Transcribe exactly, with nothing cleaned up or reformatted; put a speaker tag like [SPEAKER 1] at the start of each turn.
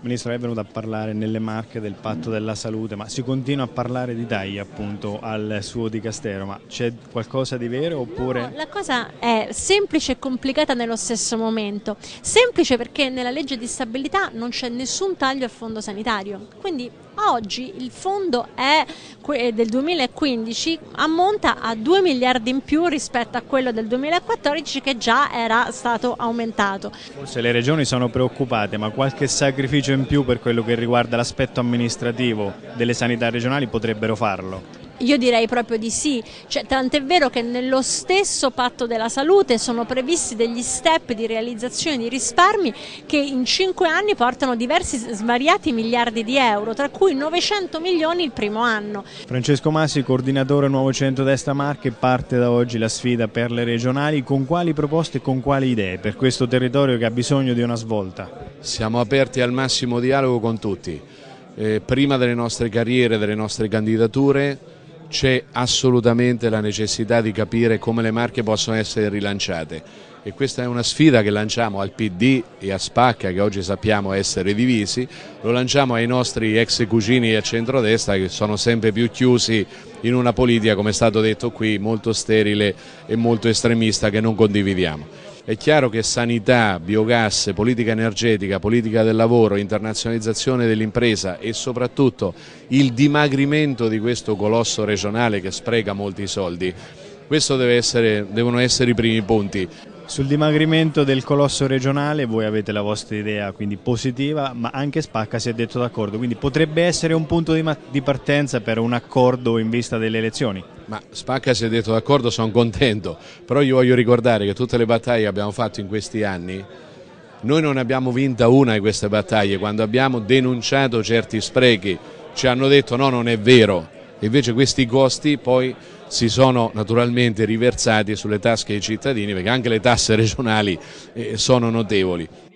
[SPEAKER 1] Ministro, è venuto a parlare nelle Marche del patto della salute, ma si continua a parlare di tagli appunto al suo dicastero, ma c'è qualcosa di vero oppure...
[SPEAKER 2] No, la cosa è semplice e complicata nello stesso momento. Semplice perché nella legge di stabilità non c'è nessun taglio al fondo sanitario, quindi oggi il fondo è del duemilaquindici, ammonta a due miliardi in più rispetto a quello del duemilaquattordici che già era stato aumentato.
[SPEAKER 1] Forse le regioni sono preoccupate, ma qualche sacrificio in più per quello che riguarda l'aspetto amministrativo delle sanità regionali potrebbero farlo?
[SPEAKER 2] Io direi proprio di sì, cioè, tant'è vero che nello stesso patto della salute sono previsti degli step di realizzazione di risparmi che in cinque anni portano diversi svariati miliardi di euro, tra cui novecento milioni il primo anno.
[SPEAKER 1] Francesco Masi, coordinatore Nuovo Centrodestra Marche, parte da oggi la sfida per le regionali. Con quali proposte e con quali idee per questo territorio che ha bisogno di una svolta?
[SPEAKER 3] Siamo aperti al massimo dialogo con tutti, eh, prima delle nostre carriere, delle nostre candidature. C'è assolutamente la necessità di capire come le Marche possono essere rilanciate e questa è una sfida che lanciamo al P D e a Spacca, che oggi sappiamo essere divisi, lo lanciamo ai nostri ex cugini a centrodestra che sono sempre più chiusi in una politica, come è stato detto qui, molto sterile e molto estremista, che non condividiamo. È chiaro che sanità, biogas, politica energetica, politica del lavoro, internazionalizzazione dell'impresa e soprattutto il dimagrimento di questo colosso regionale che spreca molti soldi, questo deve essere, devono essere i primi punti.
[SPEAKER 1] Sul dimagrimento del colosso regionale voi avete la vostra idea, quindi positiva, ma anche Spacca si è detto d'accordo, quindi potrebbe essere un punto di, di partenza per un accordo in vista delle elezioni?
[SPEAKER 3] Ma Spacca si è detto d'accordo, sono contento, però io voglio ricordare che tutte le battaglie che abbiamo fatto in questi anni, noi non abbiamo vinta una di queste battaglie. Quando abbiamo denunciato certi sprechi ci hanno detto no, non è vero, invece questi costi poi si sono naturalmente riversati sulle tasche dei cittadini, perché anche le tasse regionali sono notevoli.